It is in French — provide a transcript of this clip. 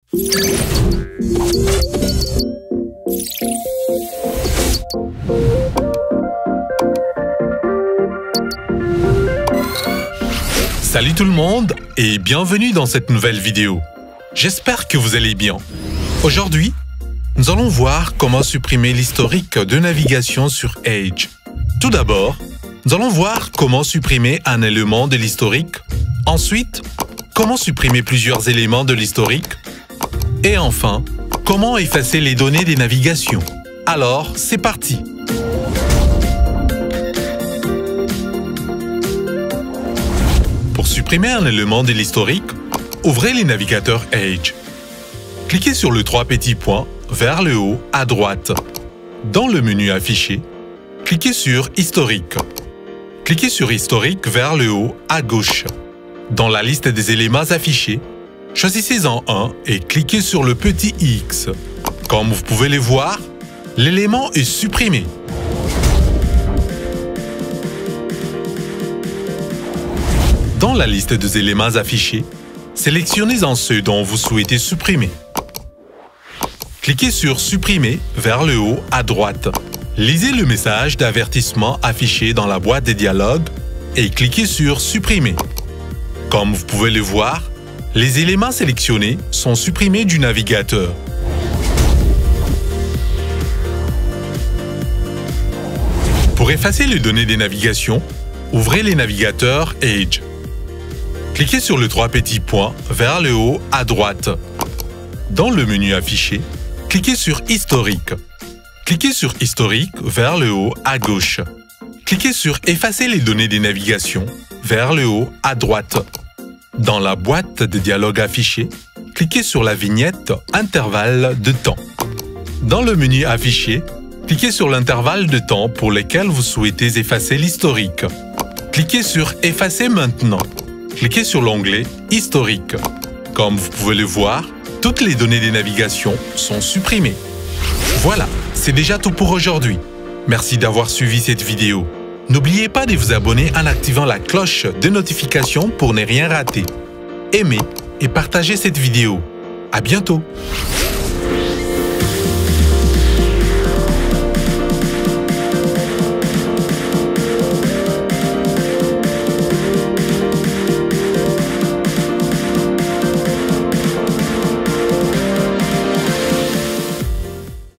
Salut tout le monde et bienvenue dans cette nouvelle vidéo. J'espère que vous allez bien. Aujourd'hui, nous allons voir comment supprimer l'historique de navigation sur Edge. Tout d'abord, nous allons voir comment supprimer un élément de l'historique. Ensuite, comment supprimer plusieurs éléments de l'historique. Et enfin, comment effacer les données des navigations. Alors, c'est parti! Pour supprimer un élément de l'historique, ouvrez les navigateurs Edge. Cliquez sur le 3 petits points vers le haut à droite. Dans le menu Afficher, cliquez sur Historique. Cliquez sur Historique vers le haut à gauche. Dans la liste des éléments affichés, choisissez-en un et cliquez sur le petit X. Comme vous pouvez le voir, l'élément est supprimé. Dans la liste des éléments affichés, sélectionnez-en ceux dont vous souhaitez supprimer. Cliquez sur Supprimer vers le haut à droite. Lisez le message d'avertissement affiché dans la boîte de dialogue et cliquez sur Supprimer. Comme vous pouvez le voir, les éléments sélectionnés sont supprimés du navigateur. Pour effacer les données des navigations, ouvrez les navigateurs Edge. Cliquez sur le 3 petits points vers le haut à droite. Dans le menu Afficher, cliquez sur Historique. Cliquez sur Historique vers le haut à gauche. Cliquez sur Effacer les données des navigations vers le haut à droite. Dans la boîte de dialogue affichée, cliquez sur la vignette Intervalle de temps. Dans le menu Afficher, cliquez sur l'intervalle de temps pour lequel vous souhaitez effacer l'historique. Cliquez sur Effacer maintenant. Cliquez sur l'onglet Historique. Comme vous pouvez le voir, toutes les données des navigations sont supprimées. Voilà, c'est déjà tout pour aujourd'hui. Merci d'avoir suivi cette vidéo. N'oubliez pas de vous abonner en activant la cloche de notification pour ne rien rater. Aimez et partagez cette vidéo. À bientôt!